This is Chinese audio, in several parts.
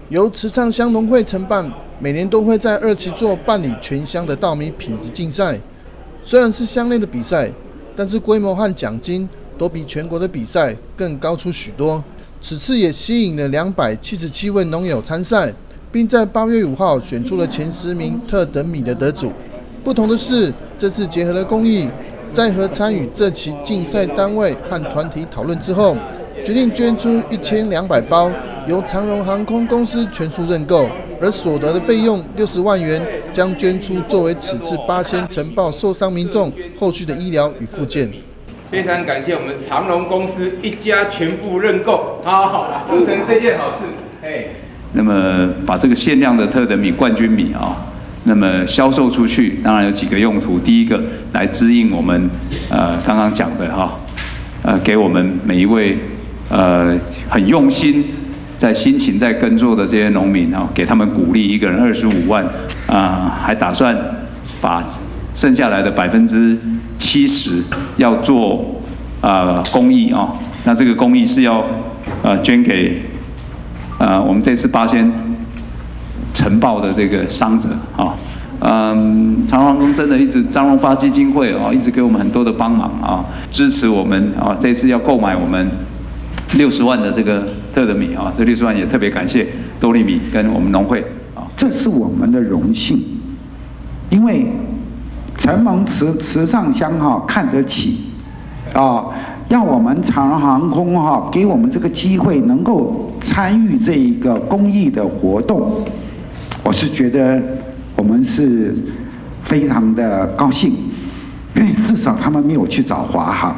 由池上乡农会承办，每年都会在2期做办理全乡的稻米品质竞赛。虽然是乡内的比赛，但是规模和奖金都比全国的比赛更高出许多。此次也吸引了277位农友参赛，并在8月5号选出了前10名特等米的得主。不同的是，这次结合了公益，在和参与这期竞赛单位和团体讨论之后，决定捐出1200包，由长荣航空公司全数认购，而所得的费用60万元将捐出作为此次8仙呈报受伤民众后续的医疗与复健。 非常感谢我们长荣公司一家全部认购，好，促成这件好事。 那么把这个限量的特等米冠军米那么销售出去，当然有几个用途。第一个，来支应我们刚刚讲的给我们每一位很用心在辛勤在耕作的这些农民给他们鼓励，一个人25万还打算把剩下来的70%要做公益那这个公益是要捐给我们这次8仙呈报的这个伤者长荣航空真的一直张荣发基金会一直给我们很多的帮忙支持我们这次要购买我们60万的这个特等米这60万也特别感谢多利米跟我们农会这是我们的荣幸，因为承蒙池上乡看得起让我们长荣航空给我们这个机会能够参与这一个公益的活动，我是觉得我们是非常的高兴，因为至少他们没有去找华航。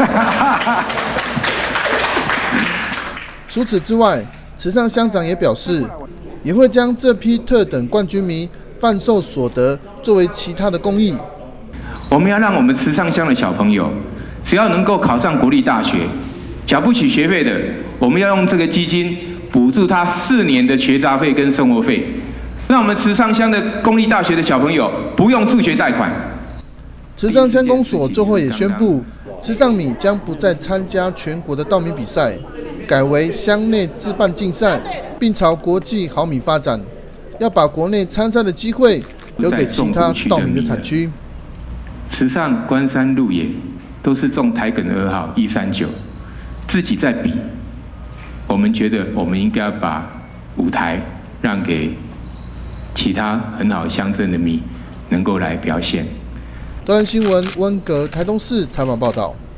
除此之外，池上乡长也表示，也会将这批特等冠军米贩售所得作为其他的公益。 我们要让我们池上乡的小朋友，只要能够考上国立大学，缴不起学费的，我们要用这个基金补助他4年的学杂费跟生活费，让我们池上乡的公立大学的小朋友不用助学贷款。 池上乡公所最后也宣布，池上米将不再参加全国的稻米比赛，改为乡内自办竞赛，并朝国际好米发展，要把国内参赛的机会留给其他稻米的产区。 池上、关山、鹿野都是种台梗2号139，自己在比，我们觉得我们应该要把舞台让给其他很好乡镇的米能够来表现。 端南新闻温格台东市采访报道。